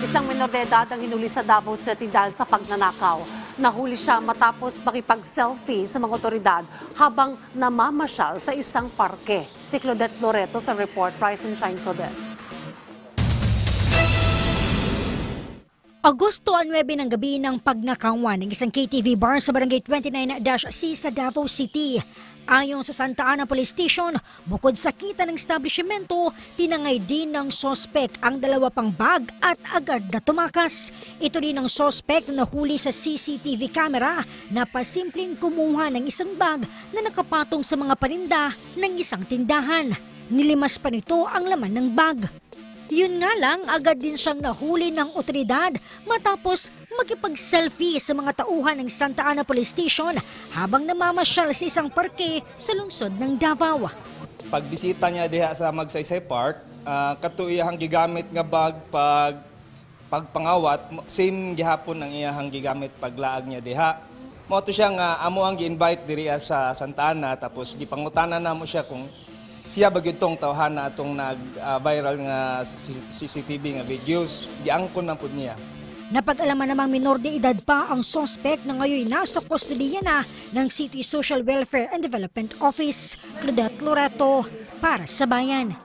Isang menor de edad ang hinuli sa Davao City dahil sa pagnanakaw. Nahuli siya matapos makipag-selfie sa mga otoridad habang namamasyal sa isang parke. Si Claudette Loreto sa report. Rise and shine, Claudette. Agosto 9 ng gabi ng pagnakawan ng isang KTV bar sa Barangay 29-C sa Davao City. Ayon sa Santa Ana Police Station, bukod sa kita ng establishmento, tinangay din ng sospek ang dalawa pang bag at agad na tumakas. Ito rin ang sospek na nahuli sa CCTV camera na pasimpleng kumuha ng isang bag na nakapatong sa mga paninda ng isang tindahan. Nilimas pa nito ang laman ng bag. Yun nga lang, agad din siyang nahuli ng otoridad matapos makipag-selfie sa mga tauhan ng Santa Ana Police Station habang namamasyal sa isang parke sa lungsod ng Davao. Pagbisita niya diha sa Magsaysay Park, katuyahang gigamit nga bag pagpangawat, same gihapon ang iyahang gigamit paglaag niya diha. Mao to siya nga amo ang gi-invite diri sa Santa Ana, tapos gipangutanan namo siya kung siya ba gyud tawhan na atong nag-viral nga CCTV nga videos, giangkon na pud niya. Napag-alaman namang minor de edad pa ang sospek na ngayon nasa kustodiya na ng City Social Welfare and Development Office. Claudette Loreto para sa Bayan.